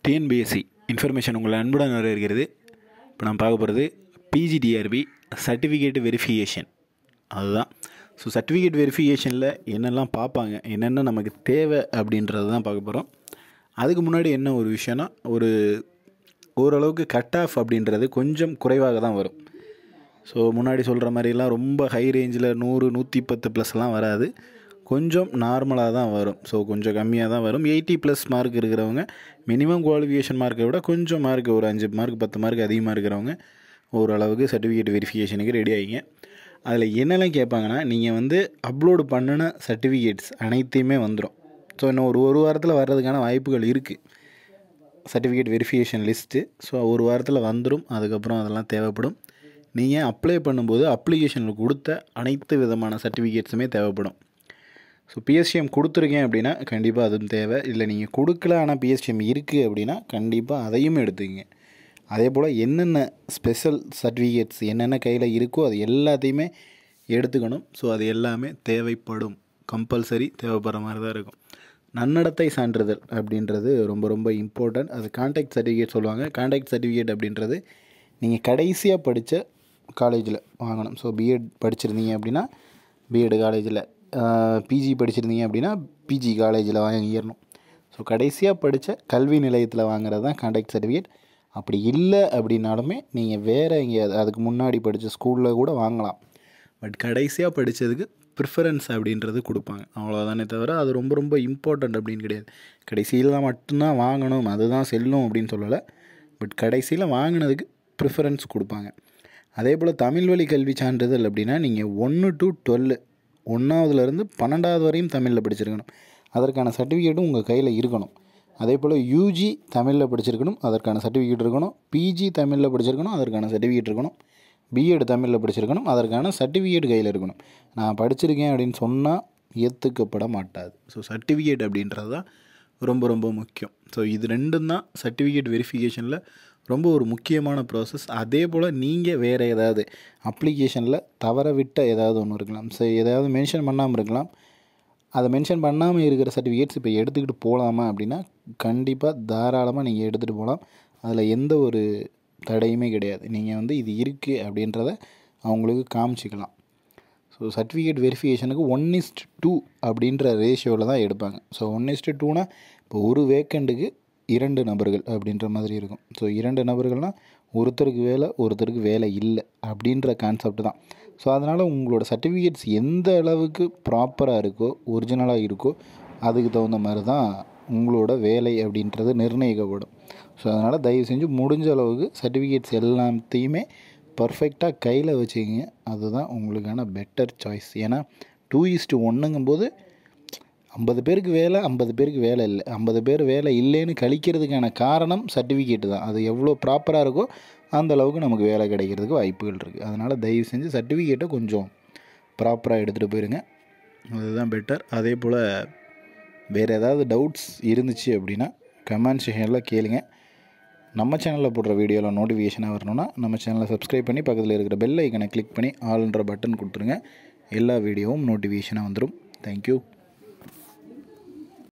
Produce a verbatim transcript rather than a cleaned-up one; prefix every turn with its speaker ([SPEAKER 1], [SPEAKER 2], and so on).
[SPEAKER 1] TNPSC information உங்களை அன்புடன் வரவேற்கிறது. இப்போ நான் பார்க்க போகிறது பிஜிடிஆர்பி சர்டிஃபிகேட் வெரிஃபிகேஷன். அதுதான். ஸோ சர்டிஃபிகேட் வெரிஃபிகேஷனில் என்னெல்லாம் பார்ப்பாங்க, என்னென்ன நமக்கு தேவை அப்படின்றது தான் பார்க்க போகிறோம். அதுக்கு முன்னாடி என்ன ஒரு விஷயம்னா, ஒரு ஓரளவுக்கு கட் ஆஃப் அப்படின்றது கொஞ்சம் குறைவாக தான் வரும். ஸோ முன்னாடி சொல்கிற மாதிரிலாம் ரொம்ப ஹை ரேஞ்சில் நூறு நூற்றி பத்து ப்ளஸ்லாம் வராது, கொஞ்சம் நார்மலாக தான் வரும். ஸோ கொஞ்சம் கம்மியாக தான் வரும். எயிட்டி ப்ளஸ் மார்க் இருக்கிறவங்க மினிமம் குவாலிஃபிகேஷன் மார்க்கை விட கொஞ்சம் மார்க், ஒரு அஞ்சு மார்க் பத்து மார்க் அதிகமாக இருக்கிறவங்க ஓரளவுக்கு சர்டிஃபிகேட் வெரிஃபிகேஷனுக்கு ரெடி ஆகிங்க. அதில் என்னெல்லாம் கேட்பாங்கன்னா, நீங்கள் வந்து அப்லோடு பண்ணின சர்டிஃபிகேட்ஸ் அனைத்தையுமே வந்துடும். ஸோ இன்னும் ஒரு ஒரு வாரத்தில் வர்றதுக்கான வாய்ப்புகள் இருக்குது. சர்டிஃபிகேட் வெரிஃபிகேஷன் லிஸ்ட்டு ஸோ ஒரு வாரத்தில் வந்துடும். அதுக்கப்புறம் அதெல்லாம் தேவைப்படும். நீங்கள் அப்ளை பண்ணும்போது அப்ளிகேஷனில் கொடுத்த அனைத்து விதமான சர்டிஃபிகேட்ஸுமே தேவைப்படும். ஸோ பிஎஸ்டிஎம் கொடுத்துருக்கேன் அப்படின்னா கண்டிப்பாக அதுவும் தேவை. இல்லை நீங்கள் கொடுக்கல ஆனால் பிஎஸ்டிஎம் இருக்குது அப்படின்னா கண்டிப்பாக அதையும் எடுத்துக்கங்க. அதே போல் என்னென்ன ஸ்பெஷல் சர்டிஃபிகேட்ஸ் என்னென்ன கையில் இருக்கோ அது எல்லாத்தையுமே எடுத்துக்கணும். ஸோ அது எல்லாமே தேவைப்படும், கம்பல்சரி தேவைப்படுற மாதிரி தான் இருக்கும். நன்னடத்தை சான்றிதழ் அப்படின்றது ரொம்ப ரொம்ப இம்பார்ட்டன்ட். அது கான்டாக்ட் சர்டிஃபிகேட் சொல்லுவாங்க. கான்டாக்ட் சர்டிஃபிகேட் அப்படின்றது நீங்கள் கடைசியாக படித்த காலேஜில் வாங்கணும். ஸோ பிஎட் படிச்சிருந்தீங்க அப்படின்னா பிஎட் காலேஜில், பிஜி படிச்சிருந்தீங்க அப்படின்னா பிஜி காலேஜில் வாங்கிடணும். ஸோ கடைசியாக படித்த கல்வி நிலையத்தில் வாங்குறது தான் கான்டாக்ட் சர்டிஃபிகேட். அப்படி இல்லை அப்படின்னாலுமே நீங்கள் வேறு எங்கேயாவது அதுக்கு முன்னாடி படித்த ஸ்கூலில் கூட வாங்கலாம். பட் கடைசியாக படித்ததுக்கு ப்ரிஃபரன்ஸ் அப்படின்றது கொடுப்பாங்க, அவ்வளோதானே தவிர அது ரொம்ப ரொம்ப இம்பார்ட்டண்ட் அப்படின்னு கிடையாது. கடைசியில் தான் மட்டும்தான் வாங்கணும், அதுதான் செல்லும் அப்படின்னு சொல்லலை. பட் கடைசியில் வாங்கினதுக்கு ப்ரிஃபரன்ஸ் கொடுப்பாங்க. அதே போல் தமிழ் வழி கல்வி சான்றிதழ் அப்படின்னா நீங்கள் ஒன்று டு டுவெல்லு ஒன்றாவதுலேருந்து பன்னெண்டாவது வரையும் தமிழில் படிச்சிருக்கணும். அதற்கான சர்டிஃபிகேட்டும் உங்கள் கையில் இருக்கணும். அதே போல் யூஜி தமிழில் படிச்சிருக்கணும், அதற்கான சர்டிஃபிகேட் இருக்கணும். பிஜி தமிழில் படிச்சிருக்கணும், அதற்கான சர்டிஃபிகேட் இருக்கணும். பிஎட் தமிழில் படிச்சிருக்கணும், அதற்கான சர்டிஃபிகேட் கையில் இருக்கணும். நான் படிச்சிருக்கேன் அப்படின்னு சொன்னால் ஏற்றுக்கப்பட மாட்டாது. ஸோ சர்டிஃபிகேட் அப்படின்றது தான் ரொம்ப ரொம்ப முக்கியம். ஸோ இது ரெண்டும் தான் சர்டிஃபிகேட் வெரிஃபிகேஷனில் ரொம்ப ஒரு முக்கியமான ப்ராசஸ். அதே போல் நீங்கள் வேறு ஏதாவது அப்ளிகேஷனில் தவற விட்ட ஏதாவது ஒன்று இருக்கலாம், சரி ஏதாவது மென்ஷன் பண்ணாமல் இருக்கலாம். அதை மென்ஷன் பண்ணாமல் இருக்கிற சர்டிஃபிகேட்ஸ் இப்போ எடுத்துக்கிட்டு போகலாமா அப்படின்னா கண்டிப்பாக தாராளமாக நீங்கள் எடுத்துகிட்டு போகலாம். அதில் எந்த ஒரு தடையுமே கிடையாது. நீங்கள் வந்து இது இருக்குது அப்படின்றத அவங்களுக்கு காமிச்சிக்கலாம். ஸோ சர்டிஃபிகேட் வெரிஃபிகேஷனுக்கு ஒன் இஸ்ட் டூ அப்படின்ற ரேஷியோவில் தான் எடுப்பாங்க. ஸோ ஒன் இஸ்ட் டூனா இப்போ ஒரு வேக்கண்ட்டுக்கு இரண்டு நபர்கள் அப்படின்ற மாதிரி இருக்கும். ஸோ இரண்டு நபர்கள்னால் ஒருத்தருக்கு வேலை ஒருத்தருக்கு வேலை இல்லை அப்படின்ற கான்செப்ட் தான். ஸோ அதனால் உங்களோட சர்டிஃபிகேட்ஸ் எந்த அளவுக்கு ப்ராப்பராக இருக்கோ, ஒரிஜினலாக இருக்கோ, அதுக்கு தகுந்த மாதிரி தான் உங்களோட வேலை அப்படின்றது நிர்ணயிக்கப்படும். ஸோ அதனால் தயவு செஞ்சு முடிஞ்ச அளவுக்கு சர்டிஃபிகேட்ஸ் எல்லாத்தையுமே பர்ஃபெக்டாக கையில் வச்சுக்கிங்க. அதுதான் உங்களுக்கான பெட்டர் சாய்ஸ். ஏன்னா டூ இஸ்ட்டு ஒன்றுங்கும்போது ஐம்பது பேருக்கு வேலை ஐம்பது பேருக்கு வேலை இல்லை. ஐம்பது பேர் வேலை இல்லைன்னு கழிக்கிறதுக்கான காரணம் சர்டிஃபிகேட்டு தான். அது எவ்வளோ ப்ராப்பராக இருக்கோ அந்த அளவுக்கு நமக்கு வேலை கிடைக்கிறதுக்கு வாய்ப்புகள் இருக்குது. அதனால் தயவு செஞ்சு சர்டிஃபிகேட்டை கொஞ்சம் ப்ராப்பராக எடுத்துகிட்டு போயிருங்க, அதுதான் பெட்டர். அதே போல் வேறு ஏதாவது டவுட்ஸ் இருந்துச்சு அப்படின்னா கமெண்ட் செக்ஷனில் கேளுங்க. நம்ம சேனலில் போடுற வீடியோவில் நோட்டிஃபிகேஷனாக வரணும்னா நம்ம சேனலை சப்ஸ்கிரைப் பண்ணி பக்கத்தில் இருக்கிற பெல் ஐக்கனை கிளிக் பண்ணி ஆல்ன்ற பட்டன் கொடுத்துருங்க. எல்லா வீடியோவும் நோட்டிஃபிகேஷனாக வந்துடும். தேங்க்யூ.